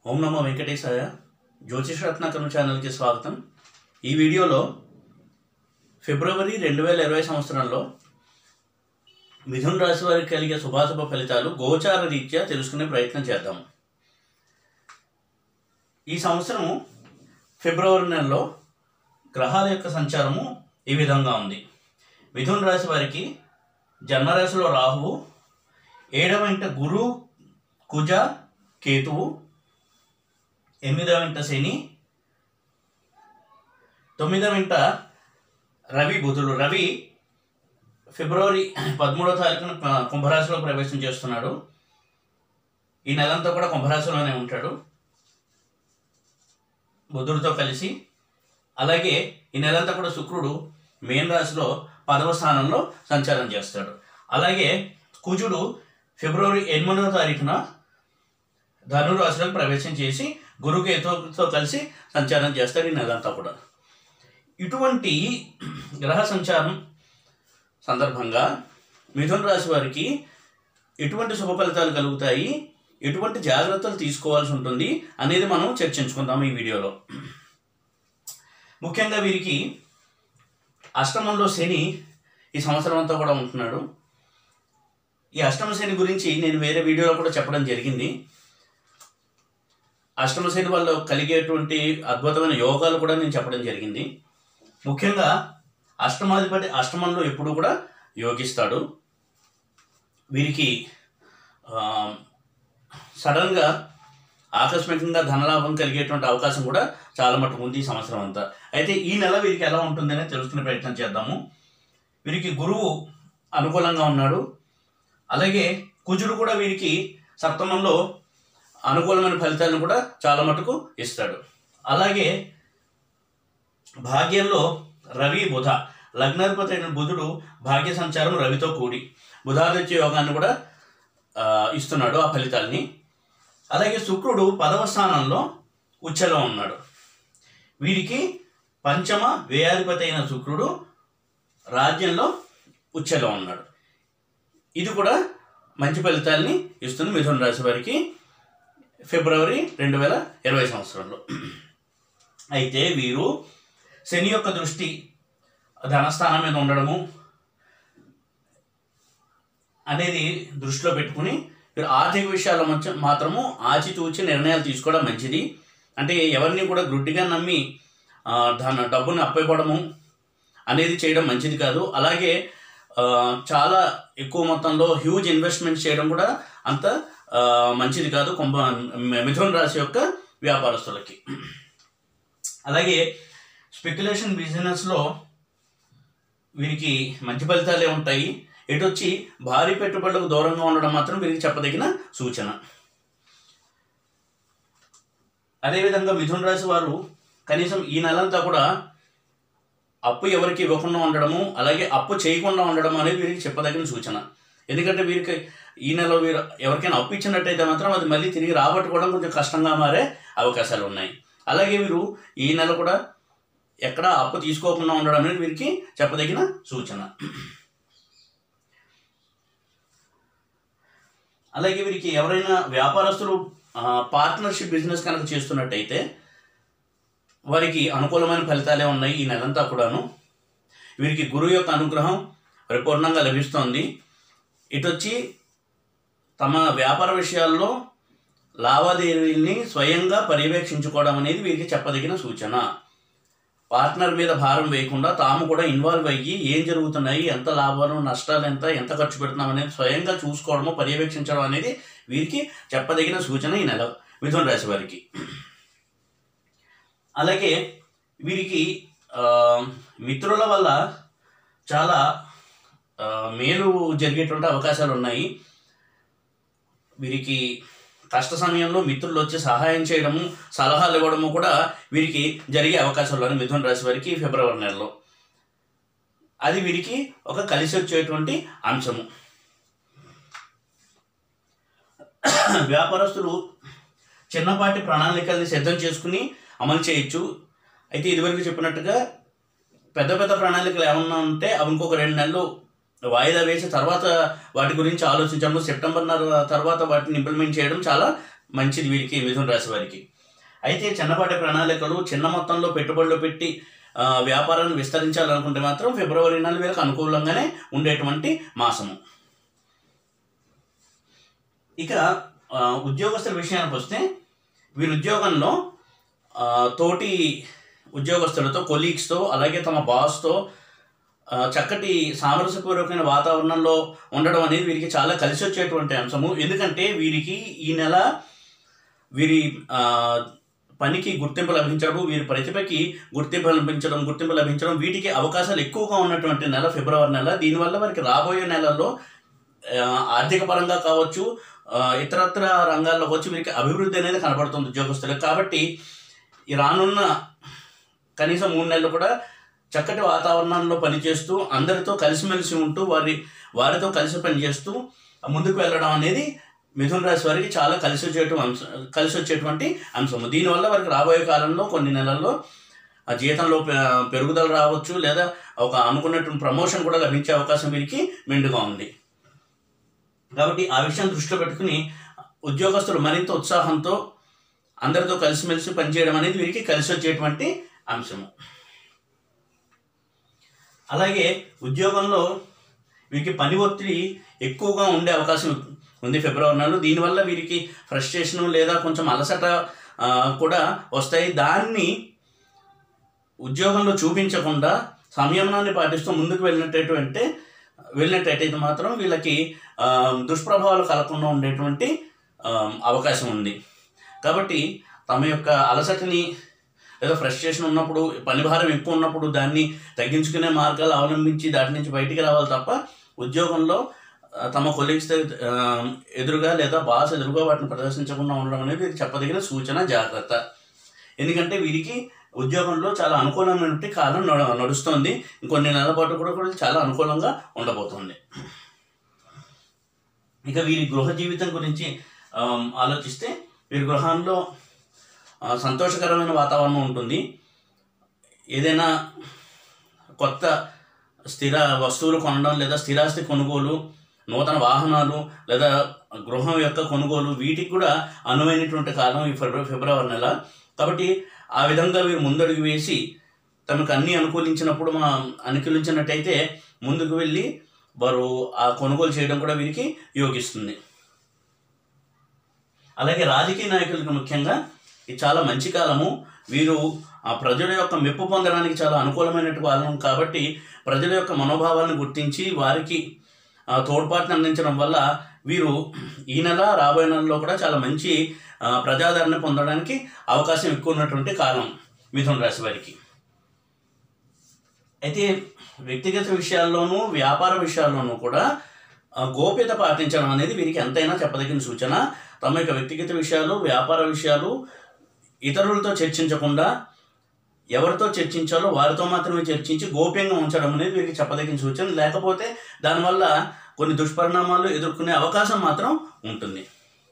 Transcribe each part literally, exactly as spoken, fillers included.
ఓం నమో వెంకటేశాయ. జ్యోతిష రత్నాకరం ఛానల్కి స్వాగతం. ఈ వీడియోలో ఫిబ్రవరి రెండు వేల ఇరవై సంవత్సరంలో మిథున రాశి వారికి కలిగే శుభాశుభ ఫలితాలు గోచార రీత్యా తెలుసుకునే ప్రయత్నం చేద్దాం. ఈ సంవత్సరం ఫిబ్రవరి నెలలో గ్రహాల యొక్క సంచారము ఈ విధంగా ఉంది. మిథున రాశి వారికి జన్మరాశిలో రాహువు, ఏడవ ఇంట గురు, కుజ, కేతువు, ఎనిమిదవ ఇంట శని, తొమ్మిదవ ఇంట రవి బుధుడు. రవి ఫిబ్రవరి పదమూడవ తారీఖున కుంభరాశిలో ప్రవేశం చేస్తున్నాడు. ఈ నెలంతా కూడా కుంభరాశిలోనే ఉంటాడు బుధుడితో కలిసి. అలాగే ఈ నెలంతా కూడా శుక్రుడు మీన రాశిలో పదవ స్థానంలో సంచారం చేస్తాడు. అలాగే కుజుడు ఫిబ్రవరి ఎనిమిదవ తారీఖున ధనురాశిలోకి ప్రవేశం చేసి గురుకేతుతో కలిసి సంచారం చేస్తాడు ఈ నెలంతా కూడా. ఇటువంటి గ్రహ సంచారం సందర్భంగా మిథున రాశి వారికి ఎటువంటి శుభ ఫలితాలు కలుగుతాయి, ఎటువంటి జాగ్రత్తలు తీసుకోవాల్సి ఉంటుంది అనేది మనం చర్చించుకుందాం ఈ వీడియోలో. ముఖ్యంగా వీరికి అష్టమంలో శని ఈ సంవత్సరం అంతా కూడా ఉంటున్నాడు. ఈ అష్టమ శని గురించి నేను వేరే వీడియోలో కూడా చెప్పడం జరిగింది. అష్టమ శని వల్ల కలిగేటువంటి అద్భుతమైన యోగాలు కూడా నేను చెప్పడం జరిగింది. ముఖ్యంగా అష్టమాధిపతి అష్టమంలో ఎప్పుడు కూడా యోగిస్తాడు. వీరికి సడన్గా ఆకస్మికంగా ధనలాభం కలిగేటువంటి అవకాశం కూడా చాలా మటుకు ఉంది ఈ సంవత్సరం అంతా. అయితే ఈ నెల వీరికి ఎలా ఉంటుందనే తెలుసుకునే ప్రయత్నం చేద్దాము. వీరికి గురువు అనుకూలంగా ఉన్నాడు. అలాగే కుజుడు కూడా వీరికి సప్తమంలో అనుకూలమైన ఫలితాలను కూడా చాలా మటుకు ఇస్తాడు. అలాగే భాగ్యంలో రవి, బుధ, లగ్నాధిపతి అయిన బుధుడు భాగ్య సంచారం రవితో కూడి బుధాదిత్య యోగాన్ని కూడా ఇస్తున్నాడు ఆ ఫలితాలని. అలాగే శుక్రుడు పదవ స్థానంలో ఉచ్చలో ఉన్నాడు. వీరికి పంచమ వ్యయాధిపతి అయిన శుక్రుడు రాజ్యంలో ఉచ్చలో ఉన్నాడు. ఇది కూడా మంచి ఫలితాలని ఇస్తుంది మిథున రాశి వారికి ఫిబ్రవరి రెండు వేల ఇరవై సంవత్సరంలో. అయితే వీరు శని యొక్క దృష్టి ధనస్థానం మీద ఉండడము అనేది దృష్టిలో పెట్టుకుని వీరు ఆర్థిక విషయాల మధ్య మాత్రము ఆచితూచి నిర్ణయాలు తీసుకోవడం మంచిది. అంటే ఎవరిని కూడా గుడ్డిగా నమ్మి ధన డబ్బుని అప్పైపోవడము అనేది చేయడం మంచిది కాదు. అలాగే చాలా ఎక్కువ మొత్తంలో హ్యూజ్ ఇన్వెస్ట్మెంట్ చేయడం కూడా అంత మంచిది కాదు కుంభ మిథున రాశి యొక్క వ్యాపారస్తులకి. అలాగే స్పెక్యులేషన్ బిజినెస్లో వీరికి మంచి ఫలితాలే ఉంటాయి. ఎటు వచ్చి భారీ పెట్టుబడులకు దూరంగా ఉండడం మాత్రం వీరికి చెప్పదగిన సూచన. అదేవిధంగా మిథున రాశి వారు కనీసం ఈ నెలంతా కూడా అప్పు ఎవరికి ఇవ్వకుండా ఉండడము, అలాగే అప్పు చేయకుండా ఉండడం అనేది వీరికి చెప్పదగిన సూచన. ఎందుకంటే వీరికి ఈ నెల వీరు ఎవరికైనా అప్పు ఇచ్చినట్టయితే మాత్రం అది మళ్ళీ తిరిగి రాబట్టుకోవడం కొంచెం కష్టంగా మారే అవకాశాలు ఉన్నాయి. అలాగే వీరు ఈ నెల కూడా ఎక్కడ అప్పు తీసుకోకుండా ఉండడం అనేది వీరికి చెప్పదగిన సూచన. అలాగే వీరికి ఎవరైనా వ్యాపారస్తులు పార్ట్నర్షిప్ బిజినెస్ కనుక చేస్తున్నట్టయితే వారికి అనుకూలమైన ఫలితాలే ఉన్నాయి ఈ నెలంతా కూడాను. వీరికి గురువు యొక్క అనుగ్రహం పరిపూర్ణంగా లభిస్తోంది. ఇటొచ్చి తమ వ్యాపార విషయాల్లో లావాదేవీల్ని స్వయంగా పర్యవేక్షించుకోవడం అనేది వీరికి చెప్పదగిన సూచన. పార్ట్నర్ మీద భారం వేయకుండా తాము కూడా ఇన్వాల్వ్ అయ్యి ఏం జరుగుతున్నాయి, ఎంత లాభాలు, నష్టాలు ఎంత, ఎంత ఖర్చు పెడుతున్నాం అనేది స్వయంగా చూసుకోవడము, పర్యవేక్షించడం అనేది వీరికి చెప్పదగిన సూచన ఈ నెల మిథున రాశి వారికి. అలాగే వీరికి మిత్రుల వల్ల చాలా మేలు జరిగేటువంటి అవకాశాలు ఉన్నాయి. వీరికి కష్ట సమయంలో మిత్రులు వచ్చి సహాయం చేయడము, సలహాలు ఇవ్వడము కూడా వీరికి జరిగే అవకాశాలు ఉన్నాయి మిథున రాశి వారికి ఫిబ్రవరి నెలలో. అది వీరికి ఒక కలిసి వచ్చేటువంటి అంశము. వ్యాపారస్తులు చిన్నపాటి ప్రణాళికల్ని సిద్ధం చేసుకుని అమలు చేయొచ్చు. అయితే ఇదివరకు చెప్పినట్టుగా పెద్ద పెద్ద ప్రణాళికలు ఏమన్నా ఉంటే అవి ఇంకొక రెండు నెలలు వాయిదా వేసి తర్వాత వాటి గురించి ఆలోచించడం, సెప్టెంబర్ తర్వాత వాటిని ఇంప్లిమెంట్ చేయడం చాలా మంచిది వీరికి మిథున రాశి వారికి. అయితే చిన్నపాటి ప్రణాళికలు చిన్న మొత్తంలో పెట్టుబడులు పెట్టి వ్యాపారాన్ని విస్తరించాలనుకుంటే మాత్రం ఫిబ్రవరి నెల వీళ్ళకి అనుకూలంగానే ఉండేటువంటి మాసము. ఇక ఉద్యోగస్తుల విషయానికి వస్తే వీరి ఉద్యోగంలో తోటి ఉద్యోగస్తులతో, కొలీగ్స్తో, అలాగే తమ బాస్తో చక్కటి సామరస్యపూర్వకమైన వాతావరణంలో ఉండడం అనేది వీరికి చాలా కలిసి వచ్చేటువంటి అంశము. ఎందుకంటే వీరికి ఈ నెల వీరి పనికి గుర్తింపు లభించడం, వీరి ప్రతిభకి గుర్తింపు లభించడం గుర్తింపు లభించడం వీటికి అవకాశాలు ఎక్కువగా ఉన్నటువంటి నెల ఫిబ్రవరి నెల. దీనివల్ల వారికి రాబోయే నెలల్లో ఆర్థిక పరంగా కావచ్చు, ఇతరత్ర రంగాల్లో వచ్చి వీరికి అభివృద్ధి అనేది కనబడుతుంది ఉద్యోగస్తులకు. కాబట్టి ఈ రానున్న కనీసం మూడు నెలలు కూడా చక్కటి వాతావరణంలో పనిచేస్తూ అందరితో కలిసిమెలిసి ఉంటూ వారి వారితో కలిసి పనిచేస్తూ ముందుకు వెళ్ళడం అనేది మిథున రాశి వారికి చాలా కలిసి వచ్చేటు అంశం కలిసి వచ్చేటువంటి అంశము. దీనివల్ల వారికి రాబోయే కాలంలో కొన్ని నెలల్లో ఆ జీతంలో పెరుగుదల రావచ్చు, లేదా ఒక అనుకున్నటువంటి ప్రమోషన్ కూడా లభించే అవకాశం వీరికి మెండుగా ఉంది. కాబట్టి ఆ విషయం దృష్టిలో పెట్టుకుని ఉద్యోగస్తులు మరింత ఉత్సాహంతో అందరితో కలిసిమెలిసి పనిచేయడం అనేది వీరికి కలిసి వచ్చేటువంటి అంశము. అలాగే ఉద్యోగంలో వీరికి పని ఒత్తిడి ఎక్కువగా ఉండే అవకాశం ఉంది ఫిబ్రవరి నెలలో. దీనివల్ల వీరికి ఫ్రస్ట్రేషను లేదా కొంచెం అలసట కూడా వస్తాయి. దాన్ని ఉద్యోగంలో చూపించకుండా సంయమనాన్ని పాటిస్తూ ముందుకు వెళ్ళినట్టయితే వెళ్ళినట్టయితే మాత్రం వీళ్ళకి దుష్ప్రభావాలు కలగకుండా ఉండేటువంటి అవకాశం ఉంది. కాబట్టి తమ యొక్క అలసటని లేదా ఫ్రస్ట్రేషన్ ఉన్నప్పుడు, పని భారం ఎక్కువ ఉన్నప్పుడు దాన్ని తగ్గించుకునే మార్గాలు అవలంబించి దాటి నుంచి బయటికి రావాలి తప్ప ఉద్యోగంలో తమ కొలీగ్స్ ఎదురుగా లేదా బాస్ ఎదురుగా వాటిని ప్రదర్శించకుండా ఉండడం అనేది వీరికి చెప్పదగిన సూచన, జాగ్రత్త. ఎందుకంటే వీరికి ఉద్యోగంలో చాలా అనుకూలమైనటువంటి కాలం నడుస్తుంది. ఇంకొన్ని నెలల పాటు కూడా కూడా చాలా అనుకూలంగా ఉండబోతుంది. ఇక వీరి గృహ జీవితం గురించి ఆలోచిస్తే వీరి గృహంలో సంతోషకరమైన వాతావరణం ఉంటుంది. ఏదైనా కొత్త స్థిర వస్తువులు కొనడం లేదా స్థిరాస్తి కొనుగోలు, నూతన వాహనాలు లేదా గృహం యొక్క కొనుగోలు వీటికి కూడా అనువైనటువంటి కాలం ఈ ఫిబ్రవరి ఫిబ్రవరి నెల. కాబట్టి ఆ విధంగా వీరు ముందడుగు వేసి తమకు అన్నీ అనుకూలించినప్పుడు మా అనుకూలించినట్టయితే ముందుకు వెళ్ళి వారు ఆ కొనుగోలు చేయడం కూడా వీరికి యోగిస్తుంది. అలాగే రాజకీయ నాయకులకు ముఖ్యంగా ఇది చాలా మంచి కాలము. వీరు ఆ ప్రజల యొక్క మెప్పు పొందడానికి చాలా అనుకూలమైనటువంటి కాలం. కాబట్టి ప్రజల యొక్క మనోభావాలను గుర్తించి వారికి తోడ్పాటును అందించడం వల్ల వీరు ఈ నెల రాబోయే నెలలో కూడా చాలా మంచి ప్రజాదరణ పొందడానికి అవకాశం ఎక్కువ ఉన్నటువంటి కాలం మిథున రాశి వారికి. అయితే వ్యక్తిగత విషయాల్లోనూ వ్యాపార విషయాల్లోనూ కూడా గోప్యత పాటించడం అనేది వీరికి ఎంతైనా చెప్పదగిన సూచన. తమ యొక్క వ్యక్తిగత విషయాలు, వ్యాపార విషయాలు ఇతరులతో చర్చించకుండా ఎవరితో చర్చించాలో వారితో మాత్రమే చర్చించి గోప్యంగా ఉంచడం అనేది వీరికి చెప్పదగిన సూచన. లేకపోతే దానివల్ల కొన్ని దుష్పరిణామాలు ఎదుర్కొనే అవకాశం మాత్రం ఉంటుంది.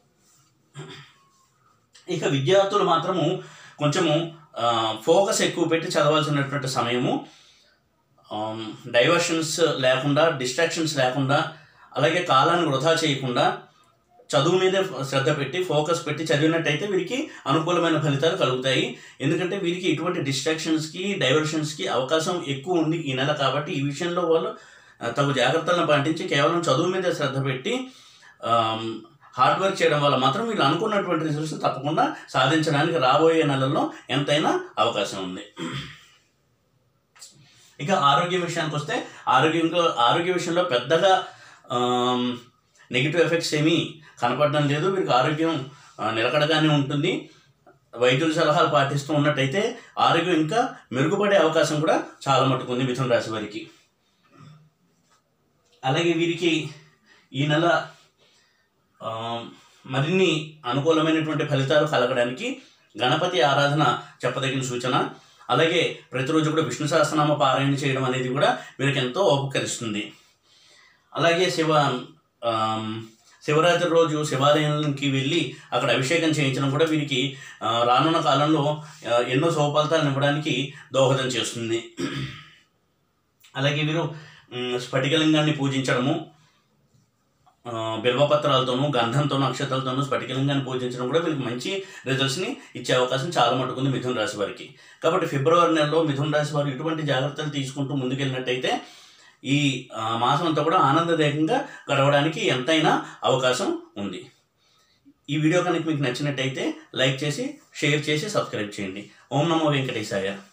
ఇక విద్యార్థులు మాత్రము కొంచెము ఫోకస్ ఎక్కువ పెట్టి చదవాల్సినటువంటి సమయము. డైవర్షన్స్ లేకుండా, డిస్ట్రాక్షన్స్ లేకుండా, అలాగే కాలాన్ని వృధా చేయకుండా చదువు మీదే శ్రద్ధ పెట్టి ఫోకస్ పెట్టి చదివినట్టయితే వీరికి అనుకూలమైన ఫలితాలు కలుగుతాయి. ఎందుకంటే వీరికి ఇటువంటి డిస్ట్రాక్షన్స్కి, డైవర్షన్స్కి అవకాశం ఎక్కువ ఉంది ఈ నెల. కాబట్టి ఈ విషయంలో వాళ్ళు తగు జాగ్రత్తలను పాటించి కేవలం చదువు మీదే శ్రద్ధ పెట్టి హార్డ్ వర్క్ చేయడం వల్ల మాత్రం వీళ్ళు అనుకున్నటువంటి రిజల్ట్స్ తప్పకుండా సాధించడానికి రాబోయే నెలల్లో ఎంతైనా అవకాశం ఉంది. ఇక ఆరోగ్య విషయానికి వస్తే ఆరోగ్యంలో ఆరోగ్య విషయంలో పెద్దగా నెగిటివ్ ఎఫెక్ట్స్ ఏమీ కనపడడం లేదు. వీరికి ఆరోగ్యం నిలకడగానే ఉంటుంది. వైద్యుల సలహాలు పాటిస్తూ ఉన్నట్టయితే ఆరోగ్యం ఇంకా మెరుగుపడే అవకాశం కూడా చాలా మటుకు ఉంది మిథున రాశి వారికి. అలాగే వీరికి ఈ నెల మరిన్ని అనుకూలమైనటువంటి ఫలితాలు కలగడానికి గణపతి ఆరాధన చెప్పదగిన సూచన. అలాగే ప్రతిరోజు కూడా విష్ణు సహస్రనామ పారాయణ చేయడం అనేది కూడా వీరికి ఎంతో ఉపకరిస్తుంది. అలాగే శివ శివరాత్రి రోజు శివాలయానికి వెళ్ళి అక్కడ అభిషేకం చేయించడం కూడా వీరికి రానున్న కాలంలో ఎన్నో శుభఫలితాలను ఇవ్వడానికి దోహదం చేస్తుంది. అలాగే వీరు స్ఫటికలింగాన్ని పూజించడము, బిల్వపత్రాలతోనూ గంధంతోనూ అక్షతలతోనూ స్ఫటికలింగాన్ని పూజించడం కూడా వీళ్ళకి మంచి రిజల్ట్స్ని ఇచ్చే అవకాశం చాలా మటుకుంది మిథున రాశి వారికి. కాబట్టి ఫిబ్రవరి నెలలో మిథున రాశి వారు ఇటువంటి జాగ్రత్తలు తీసుకుంటూ ముందుకెళ్ళినట్టయితే ఈ మాసం అంతా కూడా ఆనందదాయకంగా గడవడానికి ఎంతైనా అవకాశం ఉంది. ఈ వీడియో కనుక మీకు నచ్చినట్టయితే లైక్ చేసి షేర్ చేసి సబ్స్క్రైబ్ చేయండి. ఓం నమో వెంకటేశాయ.